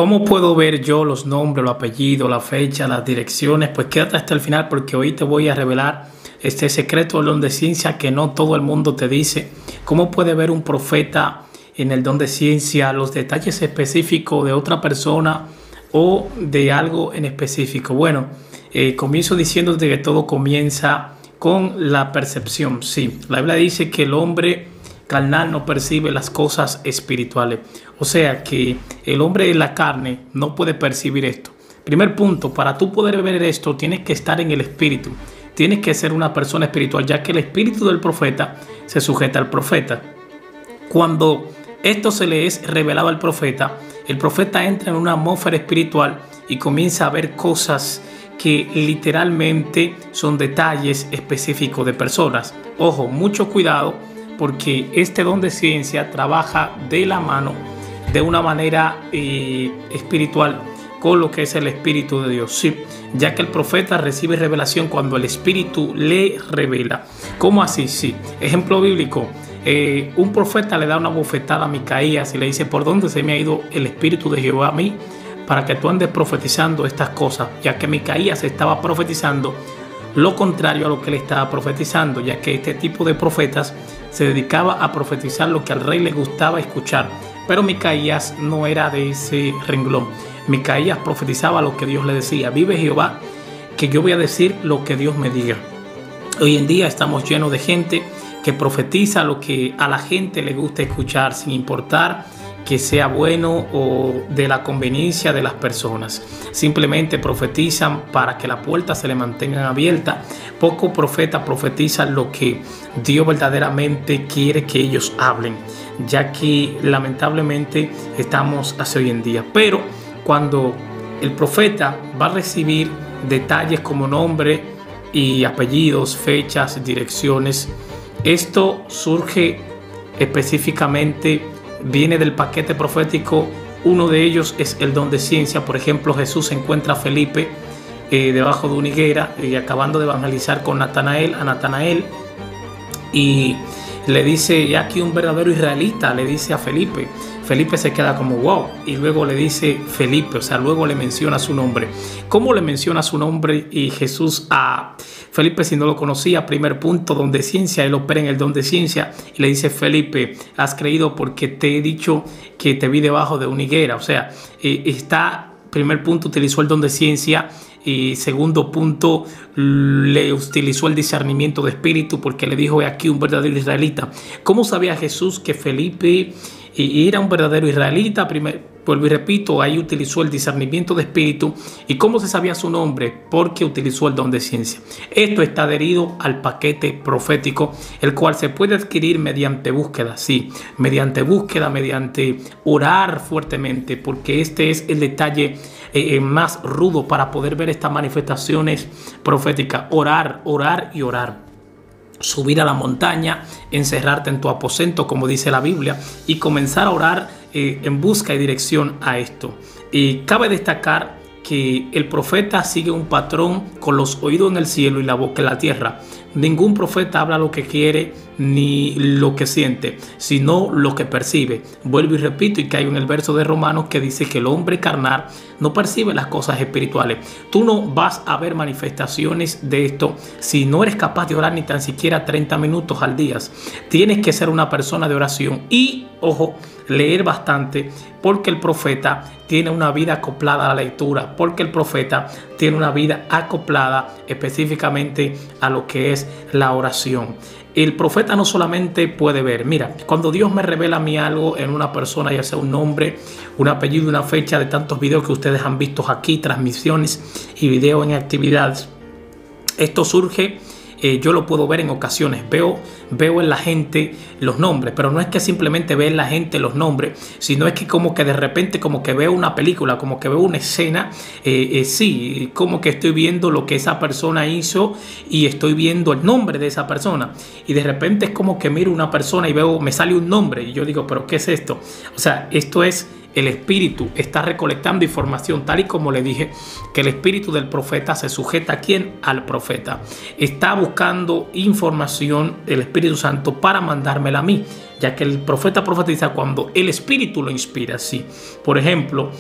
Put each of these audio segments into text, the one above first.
¿Cómo puedo ver yo los nombres, los apellidos, la fecha, las direcciones? Pues quédate hasta el final porque hoy te voy a revelar este secreto del don de ciencia que no todo el mundo te dice. ¿Cómo puede ver un profeta en el don de ciencia los detalles específicos de otra persona o de algo en específico? Bueno, comienzo diciéndote que todo comienza con la percepción. Sí, la Biblia dice que el hombre carnal no percibe las cosas espirituales. O sea que el hombre de la carne no puede percibir esto. Primer punto, para tú poder ver esto tienes que estar en el espíritu. Tienes que ser una persona espiritual, ya que el espíritu del profeta se sujeta al profeta. Cuando esto se le es revelado al profeta, el profeta entra en una atmósfera espiritual y comienza a ver cosas que literalmente son detalles específicos de personas. Ojo, mucho cuidado, porque este don de ciencia trabaja de la mano, de una manera espiritual, con lo que es el Espíritu de Dios. Sí, ya que el profeta recibe revelación cuando el Espíritu le revela. ¿Cómo así? Sí. Ejemplo bíblico. Un profeta le da una bofetada a Micaías y le dice: ¿por dónde se me ha ido el Espíritu de Jehová a mí para que tú andes profetizando estas cosas? Ya que Micaías estaba profetizando lo contrario a lo que él estaba profetizando, ya que este tipo de profetas se dedicaba a profetizar lo que al rey le gustaba escuchar. Pero Micaías no era de ese renglón. Micaías profetizaba lo que Dios le decía: vive Jehová, que yo voy a decir lo que Dios me diga. Hoy en día estamos llenos de gente que profetiza lo que a la gente le gusta escuchar, sin importar que sea bueno o de la conveniencia de las personas. Simplemente profetizan para que la puerta se le mantenga abierta. Pocos profetas profetizan lo que Dios verdaderamente quiere que ellos hablen, ya que lamentablemente estamos así hoy en día. Pero cuando el profeta va a recibir detalles como nombre y apellidos, fechas, direcciones, esto surge específicamente, viene del paquete profético. Uno de ellos es el don de ciencia. Por ejemplo, Jesús encuentra a Felipe debajo de una higuera acabando de evangelizar con Natanael, y le dice: ya aquí un verdadero israelita, le dice a Felipe. Felipe se queda como wow, y luego le dice Felipe, o sea, luego le menciona su nombre. ¿Cómo le menciona su nombre y Jesús a Felipe si no lo conocía? Primer punto, don de ciencia. Él opera en el don de ciencia y le dice: Felipe, has creído porque te he dicho que te vi debajo de una higuera. O sea, primer punto, utilizó el don de ciencia. Y segundo punto, le utilizó el discernimiento de espíritu, porque le dijo: he aquí un verdadero israelita. ¿Cómo sabía Jesús que Felipe era un verdadero israelita? Vuelvo y repito, ahí utilizó el discernimiento de espíritu. ¿Y cómo se sabía su nombre? Porque utilizó el don de ciencia. Esto está adherido al paquete profético, el cual se puede adquirir mediante búsqueda. Sí, mediante búsqueda, mediante orar fuertemente, porque este es el detalle más rudo para poder ver estas manifestaciones proféticas. Orar, orar y orar. Subir a la montaña, encerrarte en tu aposento, como dice la Biblia, y comenzar a orar en busca y dirección a esto. Y cabe destacar que el profeta sigue un patrón con los oídos en el cielo y la boca en la tierra. Ningún profeta habla lo que quiere ni lo que siente, sino lo que percibe. Vuelvo y repito y caigo en el verso de Romanos que dice que el hombre carnal no percibe las cosas espirituales. Tú no vas a ver manifestaciones de esto si no eres capaz de orar ni tan siquiera 30 minutos al día. Tienes que ser una persona de oración y, ojo, leer bastante, porque el profeta tiene una vida acoplada a la lectura, porque el profeta tiene una vida acoplada específicamente a lo que es la oración. El profeta no solamente puede ver. Mira, cuando Dios me revela a mí algo en una persona, ya sea un nombre, un apellido, una fecha, de tantos videos que ustedes han visto aquí, transmisiones y videos en actividades, esto surge. Yo lo puedo ver en ocasiones, veo en la gente los nombres, pero no es que simplemente veo en la gente los nombres, sino es que como que de repente como que veo una película, como que veo una escena, sí, como que estoy viendo lo que esa persona hizo y estoy viendo el nombre de esa persona, y de repente es como que miro una persona y veo, me sale un nombre y yo digo: ¿pero qué es esto? O sea, esto es el espíritu está recolectando información, tal y como le dije, que el espíritu del profeta se sujeta ¿a quién? Al profeta. Está buscando información el Espíritu Santo para mandármela a mí, ya que el profeta profetiza cuando el espíritu lo inspira. Sí. Por ejemplo,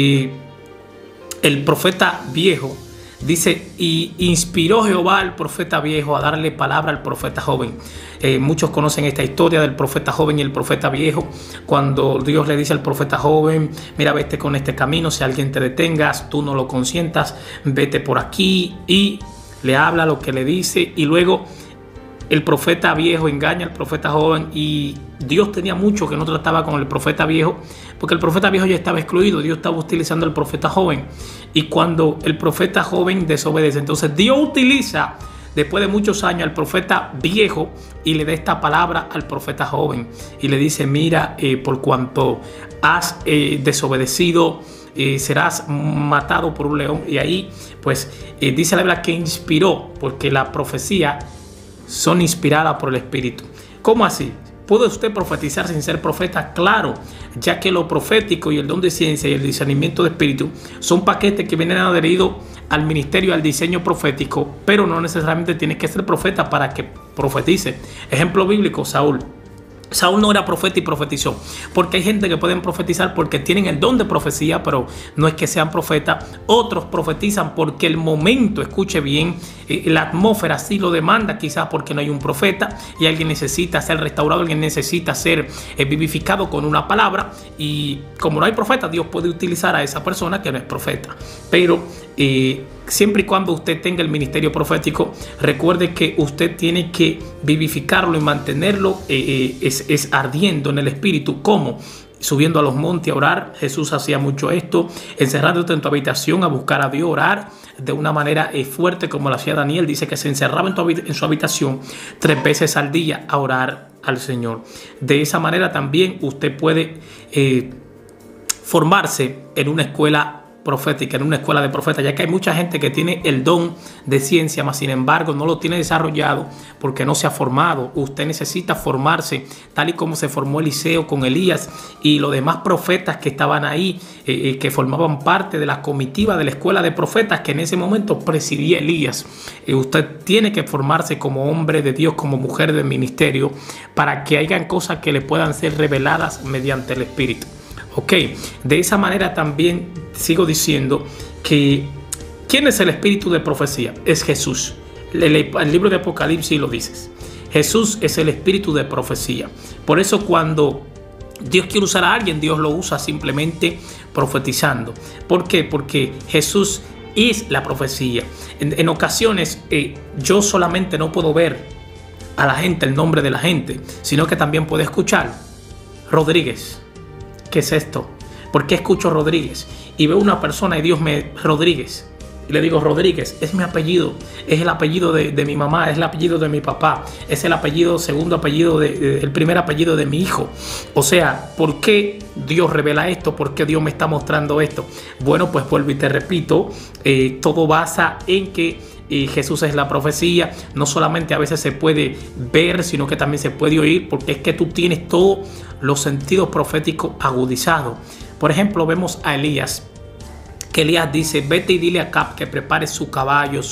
el profeta viejo dice, y inspiró Jehová al profeta viejo a darle palabra al profeta joven. Muchos conocen esta historia del profeta joven y el profeta viejo, cuando Dios le dice al profeta joven, mira, vete con este camino, si alguien te detengas, tú no lo consientas, vete por aquí, y le habla lo que le dice, y luego el profeta viejo engaña al profeta joven, y Dios tenía mucho que no trataba con el profeta viejo, porque el profeta viejo ya estaba excluido. Dios estaba utilizando al profeta joven, y cuando el profeta joven desobedece, entonces Dios utiliza después de muchos años al profeta viejo y le da esta palabra al profeta joven y le dice, mira, por cuanto has desobedecido, serás matado por un león. Y ahí pues dice la Biblia que inspiró, porque la profecía son inspiradas por el Espíritu. ¿Cómo así? ¿Puede usted profetizar sin ser profeta? Claro, ya que lo profético y el don de ciencia y el discernimiento de espíritu son paquetes que vienen adheridos al ministerio, al diseño profético, pero no necesariamente tienes que ser profeta para que profetice. Ejemplo bíblico, Saúl. Saúl no era profeta y profetizó, porque hay gente que pueden profetizar porque tienen el don de profecía, pero no es que sean profetas. Otros profetizan porque el momento, escuche bien, la atmósfera sí lo demanda, quizás porque no hay un profeta y alguien necesita ser restaurado, alguien necesita ser vivificado con una palabra, y como no hay profeta, Dios puede utilizar a esa persona que no es profeta. Pero siempre y cuando usted tenga el ministerio profético, recuerde que usted tiene que vivificarlo y mantenerlo es ardiendo en el espíritu. ¿Cómo? Subiendo a los montes a orar. Jesús hacía mucho esto, encerrándote en tu habitación a buscar a Dios, orar de una manera fuerte, como lo hacía Daniel. Dice que se encerraba en su habitación 3 veces al día a orar al Señor. De esa manera también usted puede formarse en una escuela profética, en una escuela de profetas, ya que hay mucha gente que tiene el don de ciencia, mas sin embargo no lo tiene desarrollado porque no se ha formado. Usted necesita formarse tal y como se formó Eliseo con Elías y los demás profetas que estaban ahí, que formaban parte de la comitiva de la escuela de profetas que en ese momento presidía Elías. Usted tiene que formarse como hombre de Dios, como mujer del ministerio, para que hayan cosas que le puedan ser reveladas mediante el Espíritu. Ok, de esa manera también sigo diciendo que ¿quién es el espíritu de profecía? Es Jesús. El libro de Apocalipsis lo dice. Jesús es el espíritu de profecía. Por eso cuando Dios quiere usar a alguien, Dios lo usa simplemente profetizando. ¿Por qué? Porque Jesús es la profecía. En ocasiones yo solamente no puedo ver a la gente, el nombre de la gente, sino que también puedo escuchar Rodríguez. ¿Qué es esto? ¿Por qué escucho Rodríguez? Y veo una persona y Dios me... Rodríguez. Y le digo, Rodríguez, es mi apellido. Es el apellido de mi mamá, es el apellido de mi papá. Es el apellido, segundo apellido, el primer apellido de mi hijo. O sea, ¿por qué Dios revela esto? ¿Por qué Dios me está mostrando esto? Bueno, pues vuelvo y te repito, todo basa en que Jesús es la profecía. No solamente a veces se puede ver, sino que también se puede oír, porque es que tú tienes todos los sentidos proféticos agudizados. Por ejemplo, vemos a Elías, que Elías dice, vete y dile a Acab que prepare su caballo,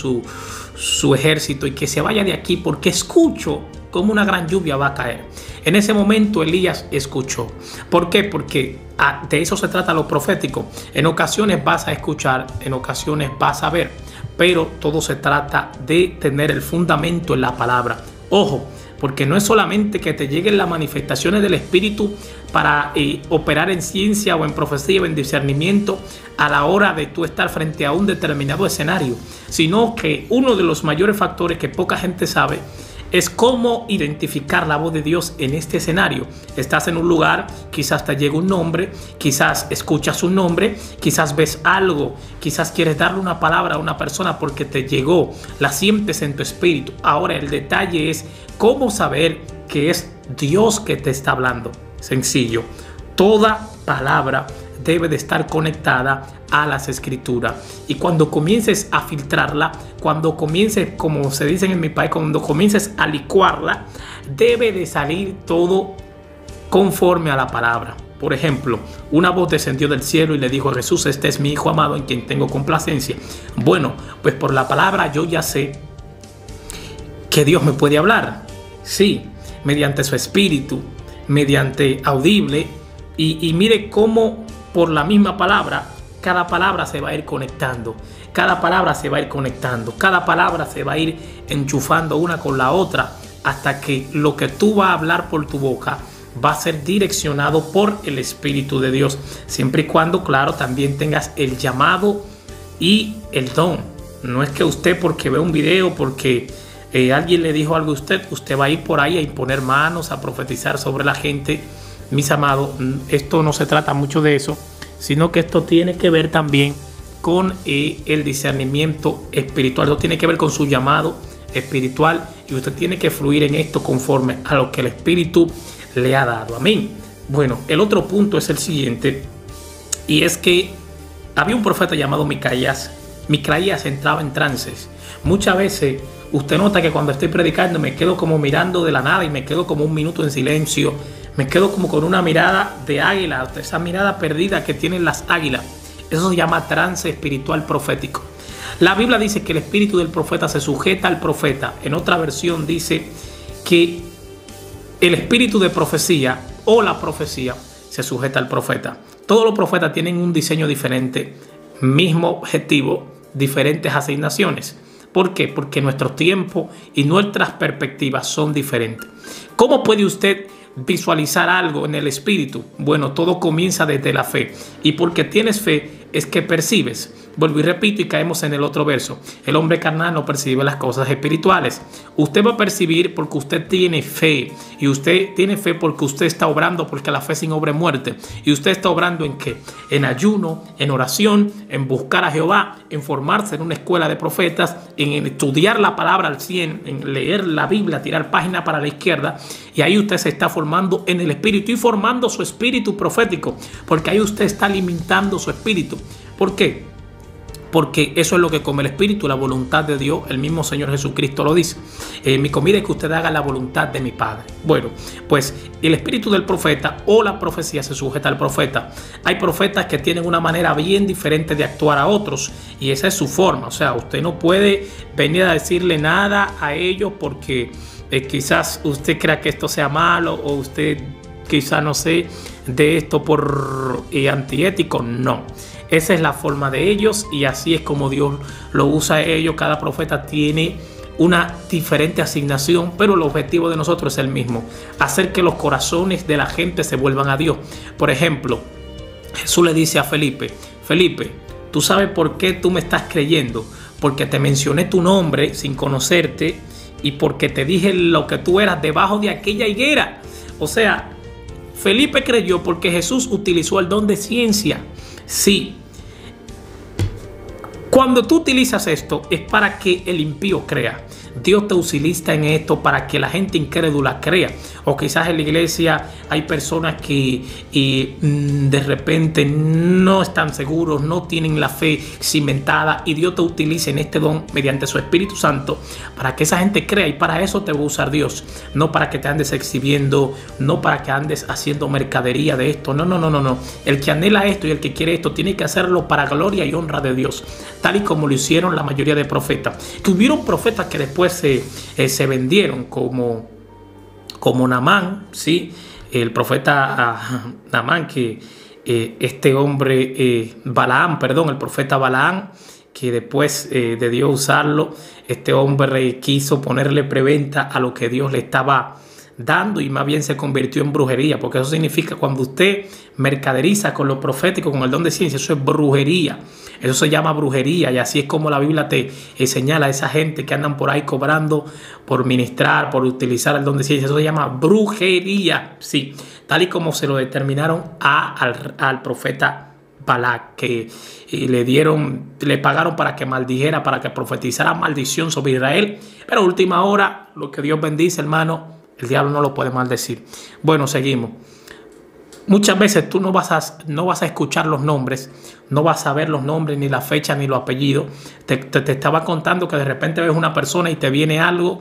su ejército, y que se vaya de aquí, porque escucho como una gran lluvia va a caer. En ese momento Elías escuchó. ¿Por qué? Porque de eso se trata lo profético. En ocasiones vas a escuchar, en ocasiones vas a ver, pero todo se trata de tener el fundamento en la palabra. Ojo, porque no es solamente que te lleguen las manifestaciones del Espíritu para operar en ciencia o en profecía o en discernimiento a la hora de tú estar frente a un determinado escenario, sino que uno de los mayores factores que poca gente sabe es cómo identificar la voz de Dios en este escenario. Estás en un lugar, quizás te llega un nombre, quizás escuchas un nombre, quizás ves algo, quizás quieres darle una palabra a una persona porque te llegó, la sientes en tu espíritu. Ahora el detalle es cómo saber que es Dios que te está hablando. Sencillo, toda palabra debe de estar conectada a las escrituras, y cuando comiences a filtrarla, cuando comiences, como se dice en mi país, cuando comiences a licuarla, debe de salir todo conforme a la palabra. Por ejemplo, una voz descendió del cielo y le dijo a Jesús: este es mi Hijo amado en quien tengo complacencia. Bueno, pues por la palabra yo ya sé que Dios me puede hablar. Sí, mediante su espíritu, mediante audible. Y mire cómo por la misma palabra, cada palabra se va a ir conectando. Cada palabra se va a ir conectando. Cada palabra se va a ir enchufando una con la otra, hasta que lo que tú vas a hablar por tu boca va a ser direccionado por el Espíritu de Dios, siempre y cuando, claro, también tengas el llamado y el don. No es que usted, porque ve un video, porque alguien le dijo algo a usted va a ir por ahí a imponer manos, a profetizar sobre la gente. Mis amados, esto no se trata mucho de eso, sino que esto tiene que ver también con el discernimiento espiritual. Esto tiene que ver con su llamado espiritual, y usted tiene que fluir en esto conforme a lo que el Espíritu le ha dado. Amén. Bueno, el otro punto es el siguiente, y es que había un profeta llamado Micaías. Micaías entraba en trances. Muchas veces usted nota que cuando estoy predicando me quedo como mirando de la nada y me quedo como un minuto en silencio. Me quedo como con una mirada de águila, esa mirada perdida que tienen las águilas. Eso se llama trance espiritual profético. La Biblia dice que el espíritu del profeta se sujeta al profeta. En otra versión dice que el espíritu de profecía o la profecía se sujeta al profeta. Todos los profetas tienen un diseño diferente, mismo objetivo, diferentes asignaciones. ¿Por qué? Porque nuestro tiempo y nuestras perspectivas son diferentes. ¿Cómo puede usted visualizar algo en el espíritu? Bueno, todo comienza desde la fe, y porque tienes fe es que percibes. Vuelvo y repito, y caemos en el otro verso: el hombre carnal no percibe las cosas espirituales. Usted va a percibir porque usted tiene fe, y usted tiene fe porque usted está obrando, porque la fe sin obra es muerte. Y usted está obrando ¿en qué? En ayuno, en oración, en buscar a Jehová, en formarse en una escuela de profetas, en estudiar la palabra al 100, en leer la Biblia, tirar página para la izquierda, y ahí usted se está formando en el espíritu y formando su espíritu profético, porque ahí usted está alimentando su espíritu. ¿Por qué? Porque eso es lo que come el espíritu, la voluntad de Dios. El mismo Señor Jesucristo lo dice: mi comida es que usted haga la voluntad de mi Padre. Bueno, pues el espíritu del profeta o la profecía se sujeta al profeta. Hay profetas que tienen una manera bien diferente de actuar a otros, y esa es su forma. O sea, usted no puede venir a decirle nada a ellos porque quizás usted crea que esto sea malo, o usted quizás no sé de esto por antiético. No. Esa es la forma de ellos, y así es como Dios lo usa a ellos. Cada profeta tiene una diferente asignación, pero el objetivo de nosotros es el mismo: hacer que los corazones de la gente se vuelvan a Dios. Por ejemplo, Jesús le dice a Felipe: Felipe, ¿tú sabes por qué tú me estás creyendo? Porque te mencioné tu nombre sin conocerte, y porque te dije lo que tú eras debajo de aquella higuera. O sea, Felipe creyó porque Jesús utilizó el don de ciencia. Sí. Cuando tú utilizas esto es para que el impío crea. Dios te utiliza en esto para que la gente incrédula crea. O quizás en la iglesia hay personas que de repente no están seguros, no tienen la fe cimentada, y Dios te utiliza en este don mediante su Espíritu Santo para que esa gente crea. Y para eso te va a usar Dios, no para que te andes exhibiendo, no para que andes haciendo mercadería de esto. No, no, no, no, no. El que anhela esto y el que quiere esto tiene que hacerlo para gloria y honra de Dios, tal y como lo hicieron la mayoría de profetas. Que hubieron profetas que después se vendieron, como Naamán, ¿sí? El profeta Naamán, que este hombre, el profeta Balaam, que después de Dios usarlo, este hombre quiso ponerle preventa a lo que Dios le estaba dando, y más bien se convirtió en brujería, porque eso significa cuando usted mercaderiza con lo profético, con el don de ciencia, eso es brujería. Eso se llama brujería, y así es como la Biblia te señala a esa gente que andan por ahí cobrando por ministrar, por utilizar el don de ciencia. Eso se llama brujería, sí, tal y como se lo determinaron al profeta Balac, que le pagaron para que maldijera, para que profetizara maldición sobre Israel. Pero a última hora, lo que Dios bendice, hermano, el diablo no lo puede maldecir. Bueno, seguimos. Muchas veces tú no vas a escuchar los nombres, no vas a ver los nombres, ni la fecha, ni los apellidos. Te estaba contando que de repente ves una persona y te viene algo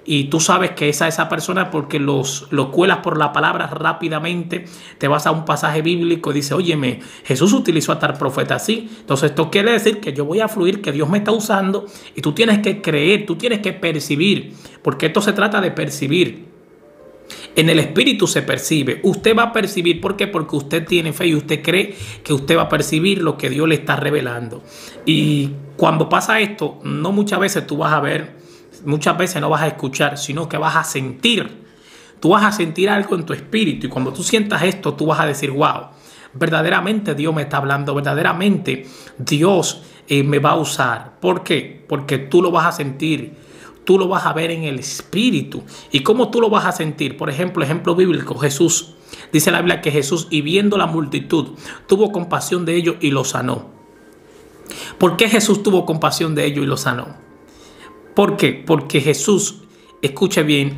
y tú sabes que esa persona porque lo cuelas por la palabra rápidamente, te vas a un pasaje bíblico y dices, óyeme, Jesús utilizó a tal profeta así. Entonces esto quiere decir que yo voy a fluir, que Dios me está usando y tú tienes que creer, tú tienes que percibir, porque esto se trata de percibir. En el espíritu se percibe. Usted va a percibir. ¿Por qué? Porque usted tiene fe y usted cree que usted va a percibir lo que Dios le está revelando. Y cuando pasa esto, no muchas veces tú vas a ver, muchas veces no vas a escuchar, sino que vas a sentir. Tú vas a sentir algo en tu espíritu y cuando tú sientas esto, tú vas a decir, wow, verdaderamente Dios me está hablando, verdaderamente Dios me va a usar. ¿Por qué? Porque tú lo vas a sentir. Tú lo vas a ver en el espíritu. ¿Y cómo tú lo vas a sentir? Por ejemplo, ejemplo bíblico, Jesús. Dice la Biblia que Jesús, y viendo la multitud, tuvo compasión de ellos y los sanó. ¿Por qué Jesús tuvo compasión de ellos y los sanó? ¿Por qué? Porque Jesús, escuche bien,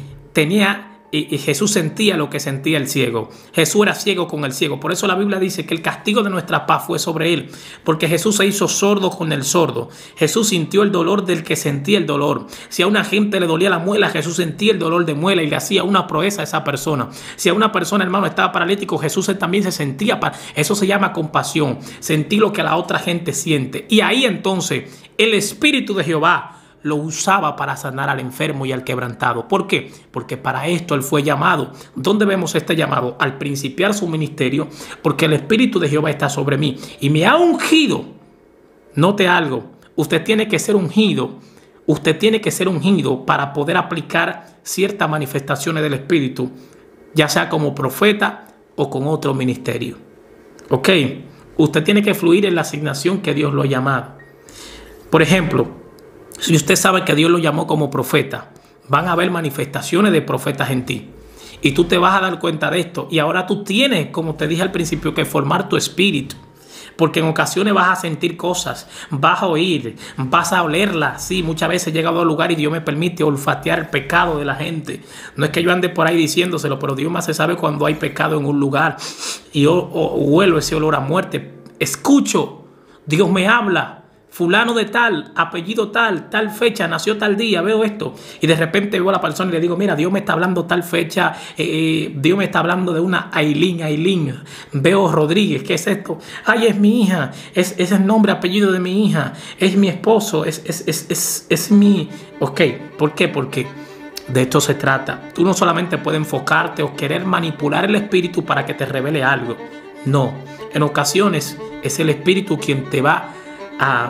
Jesús sentía lo que sentía el ciego. Jesús era ciego con el ciego. Por eso la Biblia dice que el castigo de nuestra paz fue sobre él. Porque Jesús se hizo sordo con el sordo. Jesús sintió el dolor del que sentía el dolor. Si a una gente le dolía la muela, Jesús sentía el dolor de muela y le hacía una proeza a esa persona. Si a una persona, hermano, estaba paralítico, Jesús también se sentía. Eso se llama compasión. Sentir lo que la otra gente siente. Y ahí entonces el Espíritu de Jehová lo usaba para sanar al enfermo y al quebrantado. ¿Por qué? Porque para esto él fue llamado. ¿Dónde vemos este llamado? Al principiar su ministerio, porque el Espíritu de Jehová está sobre mí y me ha ungido. Note algo, usted tiene que ser ungido. Usted tiene que ser ungido para poder aplicar ciertas manifestaciones del Espíritu, ya sea como profeta o con otro ministerio. ¿Ok? Usted tiene que fluir en la asignación que Dios lo ha llamado. Por ejemplo, si usted sabe que Dios lo llamó como profeta, van a haber manifestaciones de profetas en ti. Y tú te vas a dar cuenta de esto. Y ahora tú tienes, como te dije al principio, que formar tu espíritu. Porque en ocasiones vas a sentir cosas, vas a oír, vas a olerlas. Sí, muchas veces he llegado a un lugar y Dios me permite olfatear el pecado de la gente. No es que yo ande por ahí diciéndoselo, pero Dios más se sabe cuando hay pecado en un lugar. Y yo huelo ese olor a muerte. Escucho, Dios me habla. Fulano de tal, apellido tal, tal fecha, nació tal día, veo esto. Y de repente veo a la persona y le digo, mira, Dios me está hablando tal fecha, Dios me está hablando de una Ailín. Veo Rodríguez, ¿qué es esto? Ay, es mi hija, es el nombre, apellido de mi hija, es mi esposo, es mi... Ok, ¿por qué? Porque de esto se trata. Tú no solamente puedes enfocarte o querer manipular el espíritu para que te revele algo. No, en ocasiones es el espíritu quien te va a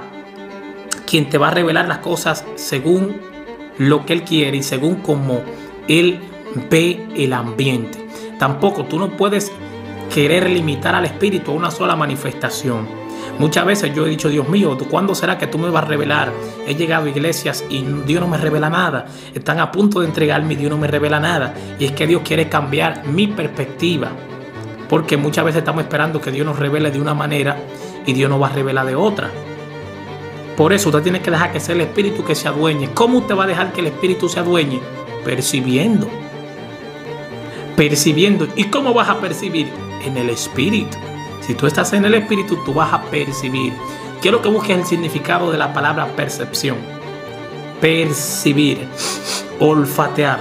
revelar las cosas según lo que él quiere y según cómo él ve el ambiente. Tampoco tú no puedes querer limitar al espíritu a una sola manifestación. Muchas veces yo he dicho, Dios mío, ¿cuándo será que tú me vas a revelar? He llegado a iglesias y Dios no me revela nada. Están a punto de entregarme y Dios no me revela nada. Y es que Dios quiere cambiar mi perspectiva. Porque muchas veces estamos esperando que Dios nos revele de una manera y Dios nos va a revelar de otra. Por eso usted tiene que dejar que sea el espíritu que se adueñe. ¿Cómo usted va a dejar que el espíritu se adueñe? Percibiendo. Percibiendo. ¿Y cómo vas a percibir? En el espíritu. Si tú estás en el espíritu, tú vas a percibir. Quiero que busques el significado de la palabra percepción. Percibir. Olfatear.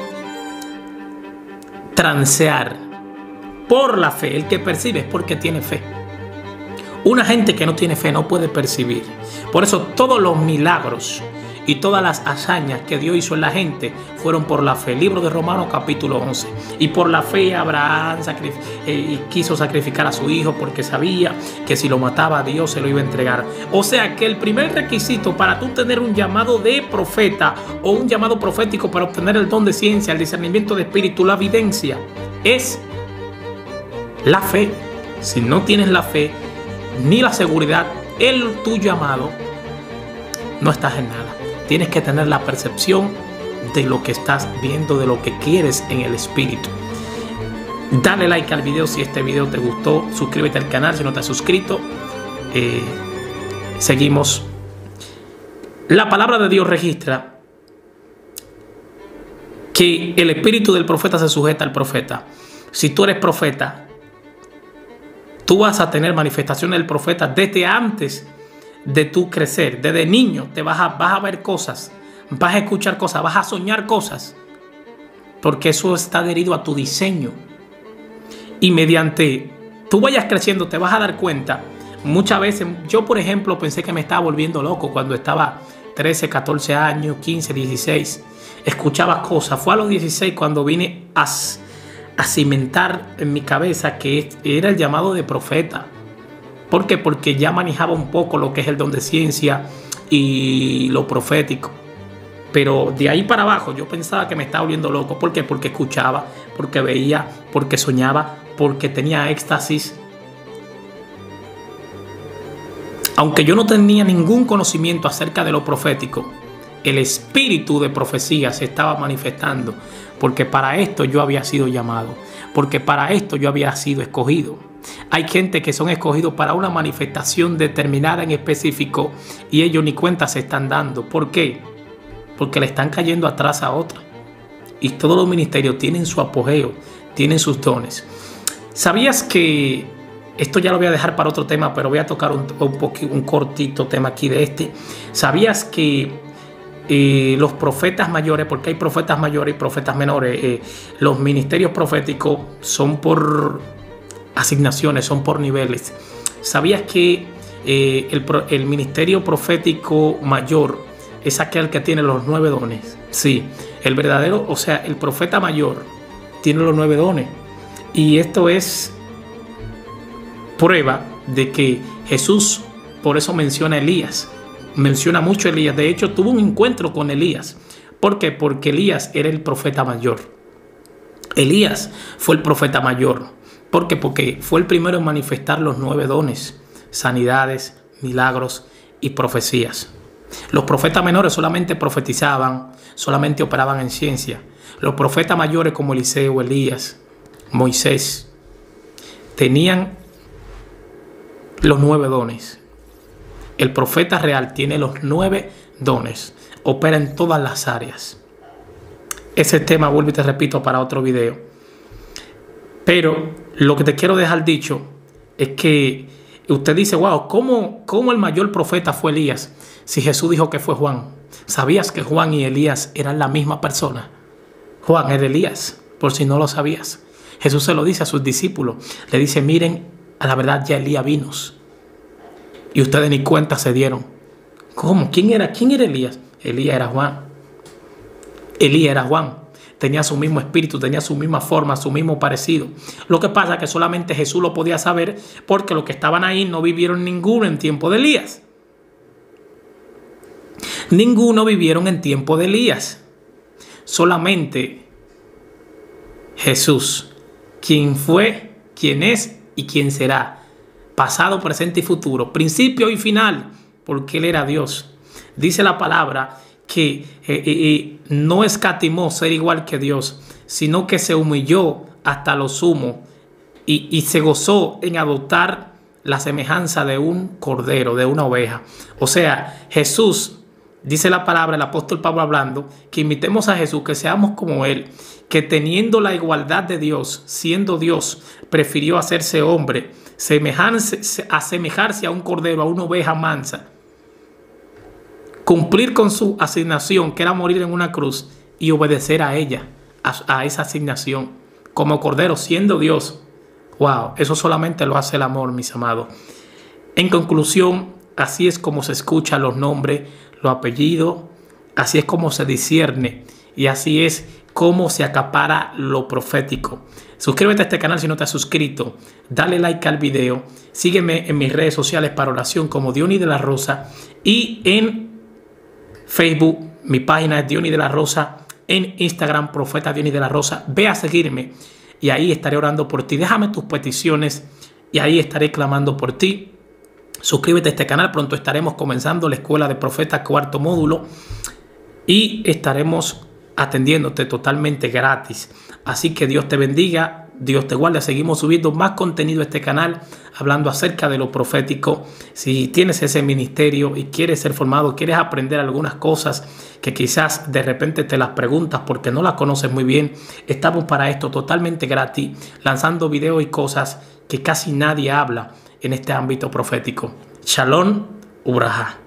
Transear. Por la fe. El que percibe es porque tiene fe. Una gente que no tiene fe no puede percibir. Por eso todos los milagros y todas las hazañas que Dios hizo en la gente fueron por la fe. Libro de Romanos capítulo 11. Y por la fe Abraham quiso sacrificar a su hijo porque sabía que si lo mataba Dios se lo iba a entregar. O sea que el primer requisito para tú tener un llamado de profeta o un llamado profético para obtener el don de ciencia, el discernimiento de espíritu, la evidencia, es la fe. Si no tienes la fe ni la seguridad, tu llamado, no estás en nada. Tienes que tener la percepción de lo que estás viendo, de lo que quieres en el espíritu. Dale like al video si este video te gustó. Suscríbete al canal si no te has suscrito. Seguimos. La palabra de Dios registra que el espíritu del profeta se sujeta al profeta. Si tú eres profeta, tú vas a tener manifestaciones del profeta desde antes de tu crecer. Desde niño te vas a ver cosas, vas a escuchar cosas, vas a soñar cosas, porque eso está adherido a tu diseño. Y mediante tú vayas creciendo, te vas a dar cuenta. Muchas veces, yo por ejemplo pensé que me estaba volviendo loco cuando estaba 13, 14 años, 15, 16. Escuchaba cosas. Fue a los 16 cuando vine a cimentar en mi cabeza que era el llamado de profeta. ¿Por qué? Porque ya manejaba un poco lo que es el don de ciencia y lo profético. Pero de ahí para abajo yo pensaba que me estaba volviendo loco. ¿Por qué? Porque escuchaba, porque veía, porque soñaba, porque tenía éxtasis. Aunque yo no tenía ningún conocimiento acerca de lo profético, el espíritu de profecía se estaba manifestando, porque para esto yo había sido llamado, porque para esto yo había sido escogido. Hay gente que son escogidos para una manifestación determinada en específico y ellos ni cuenta se están dando. ¿Por qué? Porque le están cayendo atrás a otra. Y todos los ministerios tienen su apogeo, tienen sus dones. ¿Sabías que esto ya lo voy a dejar para otro tema, pero voy a tocar un cortito tema aquí de este? ¿Sabías que los profetas mayores, porque hay profetas mayores y profetas menores, los ministerios proféticos son por asignaciones, son por niveles? ¿Sabías que el ministerio profético mayor es aquel que tiene los 9 dones? Sí, el verdadero, o sea, el profeta mayor tiene los 9 dones. Y esto es prueba de que Jesús, por eso menciona a Elías, menciona mucho a Elías. De hecho, tuvo un encuentro con Elías. ¿Por qué? Porque Elías era el profeta mayor. Elías fue el profeta mayor. ¿Por qué? Porque fue el primero en manifestar los 9 dones: sanidades, milagros y profecías. Los profetas menores solamente profetizaban, solamente operaban en ciencia. Los profetas mayores como Eliseo, Elías, Moisés, tenían los 9 dones. El profeta real tiene los 9 dones. Opera en todas las áreas. Ese tema, vuelvo y te repito, para otro video. Pero lo que te quiero dejar dicho es que usted dice, wow, ¿cómo el mayor profeta fue Elías? Si Jesús dijo que fue Juan. ¿Sabías que Juan y Elías eran la misma persona? Juan era Elías, por si no lo sabías. Jesús se lo dice a sus discípulos. Le dice, miren, a la verdad ya Elías vino. Y ustedes ni cuenta se dieron. ¿Cómo? ¿Quién era Elías? Elías era Juan. Elías era Juan. Tenía su mismo espíritu, tenía su misma forma, su mismo parecido. Lo que pasa es que solamente Jesús lo podía saber porque los que estaban ahí no vivieron ninguno en tiempo de Elías. Ninguno vivieron en tiempo de Elías. Solamente Jesús, quien fue, quien es y quien será. Pasado, presente y futuro. Principio y final. Porque Él era Dios. Dice la palabra que no escatimó ser igual que Dios, sino que se humilló hasta lo sumo y se gozó en adoptar la semejanza de un cordero, de una oveja. O sea, Jesús, dice la palabra, el apóstol Pablo hablando, que imitemos a Jesús, que seamos como Él, que teniendo la igualdad de Dios, siendo Dios, prefirió hacerse hombre, asemejarse a un cordero, a una oveja mansa, cumplir con su asignación, que era morir en una cruz, y obedecer a ella, a esa asignación, como cordero, siendo Dios. Wow, eso solamente lo hace el amor, mis amados. En conclusión, así es como se escuchan los nombres, los apellidos, así es como se discierne y así es como se acapara lo profético. Suscríbete a este canal si no te has suscrito, dale like al video, sígueme en mis redes sociales para oración como Diony de la Rosa y en Facebook mi página es Diony de la Rosa, en Instagram Profeta Diony de la Rosa. Ve a seguirme y ahí estaré orando por ti. Déjame tus peticiones y ahí estaré clamando por ti. Suscríbete a este canal, pronto estaremos comenzando la Escuela de Profetas 4º módulo y estaremos atendiéndote totalmente gratis. Así que Dios te bendiga, Dios te guarde. Seguimos subiendo más contenido a este canal, hablando acerca de lo profético. Si tienes ese ministerio y quieres ser formado, quieres aprender algunas cosas que quizás de repente te las preguntas porque no las conoces muy bien, estamos para esto totalmente gratis, lanzando videos y cosas que casi nadie habla en este ámbito profético. Shalom, Ubraja.